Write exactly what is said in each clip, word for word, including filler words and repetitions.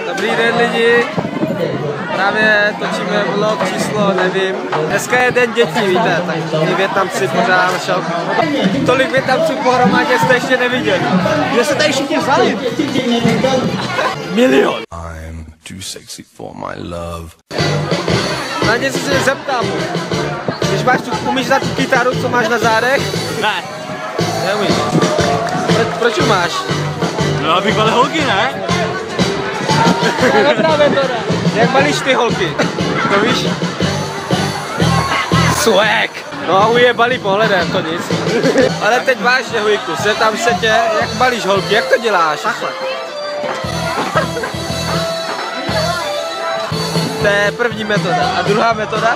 Dobrý den lidi, právě točíme vlog číslo, nevím. Dneska je den dětí, víte, tak my Vietnamci pořád šel. Tolik Vietnamců pohromadě jste ještě neviděli. Kde se tady všichni vzali? Milion. I'm too sexy for my love. Na něco se zeptám. Když máš tu, umíš dát tu kytaru, co máš na zádech? Ne. Neumíš. Pro, proč ju máš? No abych balil holky, ne? Dobrá metoda. Jak balíš ty holky? To víš? Swag. No a je balí pohledem, to nic. Ale teď vážně, Hujku, se tam se tě, jak balíš holky, jak to děláš? Takhle. To je první metoda. A druhá metoda?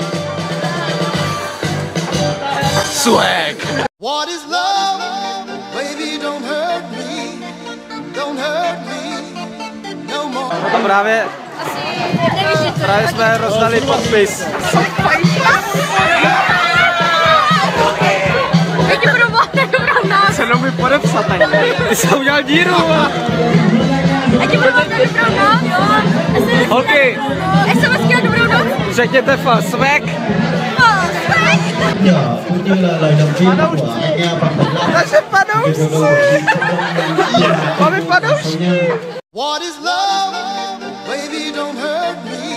Swag. What is love? Baby, don't hurt me. Don't hurt me no more. A právě, právě jsme rozdali podpis. Já ti budu volat dobrou noc. Se mnou mi podepsat tady. Ty jsi udělal díru. Já ti budu volat dobrou noc. Holky. SMSky a dobrou noc. Řekněte fa, swag. Nhỏ cũng như là lời động viên của anh em và một lần Naše panoušci. Máme panoušky. What is love? Baby, don't hurt me.